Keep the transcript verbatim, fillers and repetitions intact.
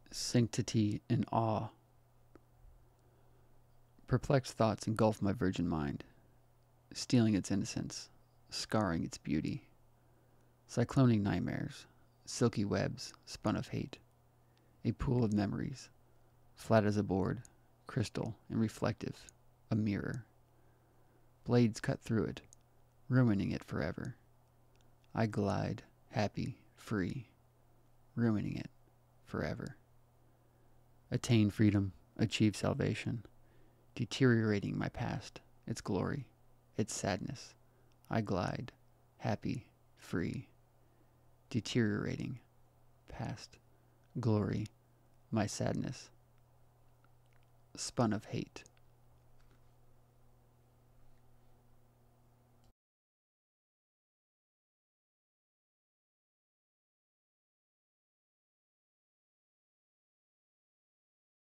Sanctity in Awe. Perplexed thoughts engulf my virgin mind, stealing its innocence, scarring its beauty. Cycloning nightmares, silky webs spun of hate, a pool of memories, flat as a board, crystal and reflective, a mirror. Blades cut through it, ruining it forever. I glide, happy, free, ruining it forever. Attain freedom, achieve salvation, deteriorating my past, its glory, its sadness. I glide, happy, free, deteriorating, past, glory, my sadness, spun of hate.